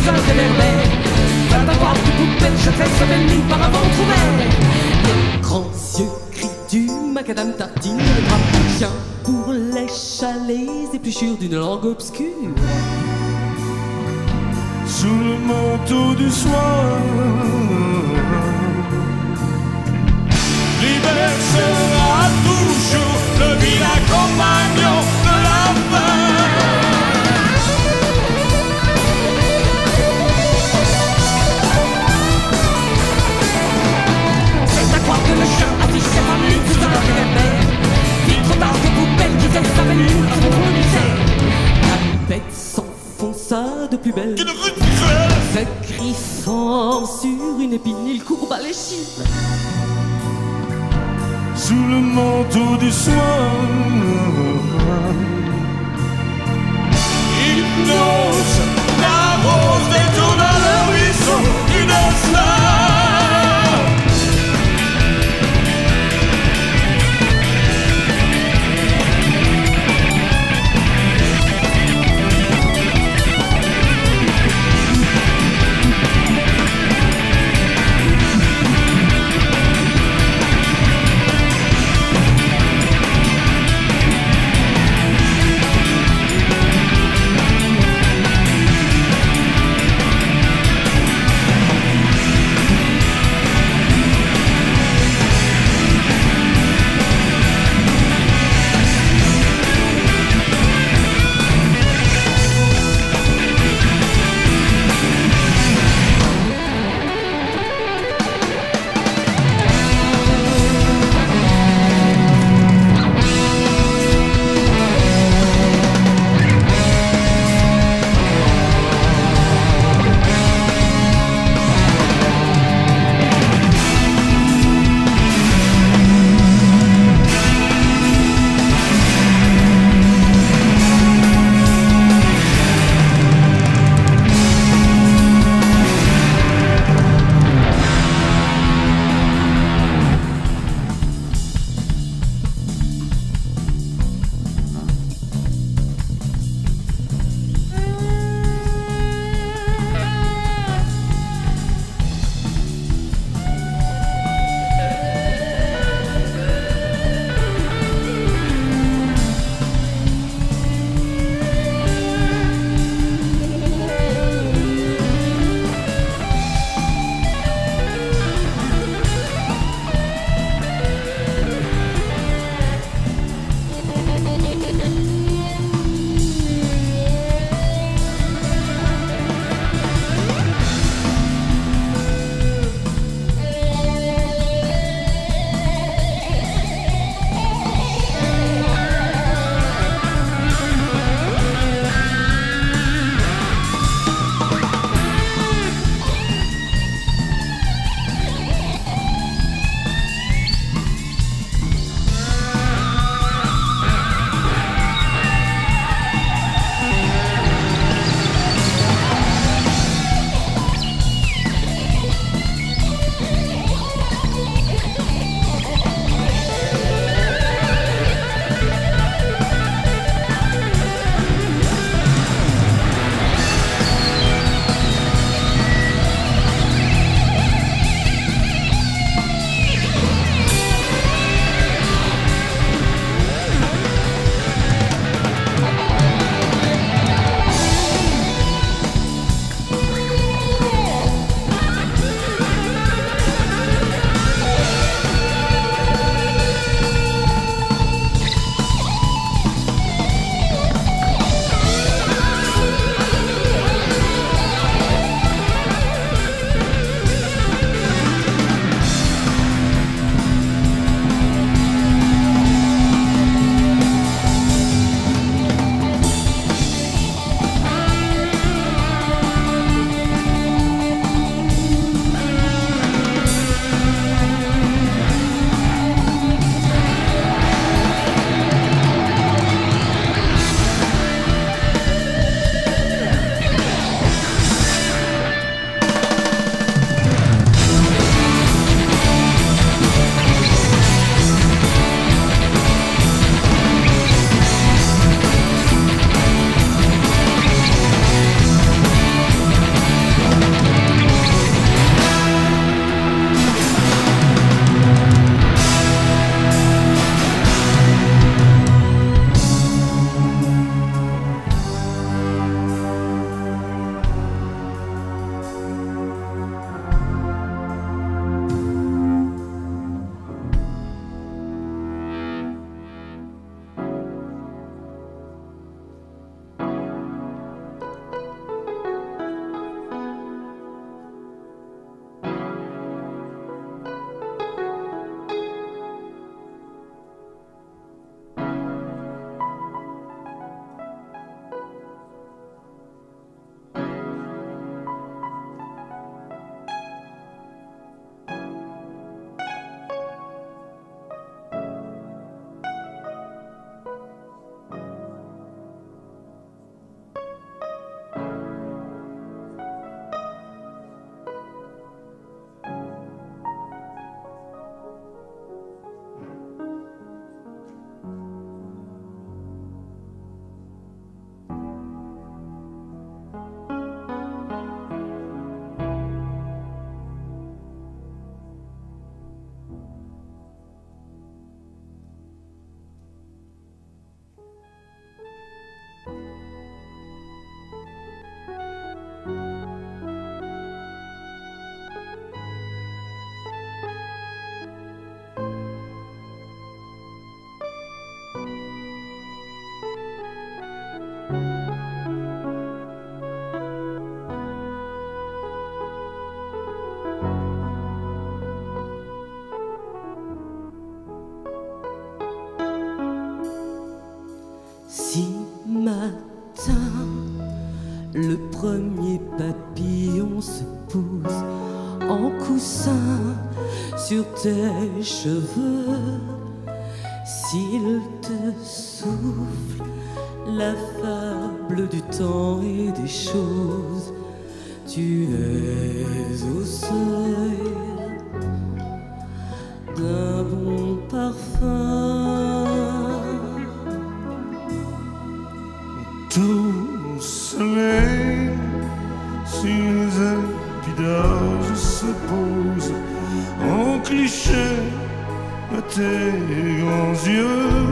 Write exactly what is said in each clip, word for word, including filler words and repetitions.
visage déverbère. Va t'avoir de poupette, je fais sauver le lit par un ventre ouvert. Les grands yeux crient du macadam tartine, le bras chien pour l'échaler, les épluchures d'une langue obscure. Sous le manteau du soir, l'hiver sera toujours le vilain compagnon de la faim. C'est à croire que le chien affiche ses familles tout à l'heure de réverbère. Vite trop tard que poubelle qui fait sa belle lune sur le misère. La bête s'enfonça de plus belle, se griffant sur une épine, il courba l'échine. Sous le manteau du soir, hypnose, la rose détourne le ruisseau du destin. matin, le premier papillon se pose en coussin sur tes cheveux. S'il te souffle la fable du temps et des choses, tu es au seuil d'un bon parfum. Tout soleil sur les alpidages se pose en cliché à tes grands yeux.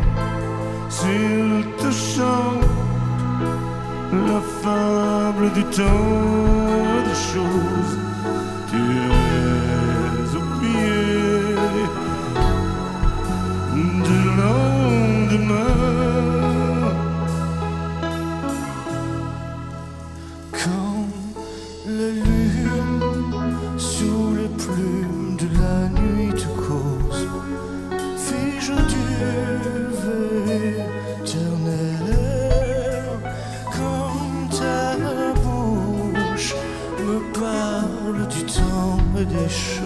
S'il te chante la fable du temps des choses, tu es au pied du lendemain. Quand la lune sous les plumes de la nuit te cause, fige du éternel, quand ta bouche me parle du temps et des choses,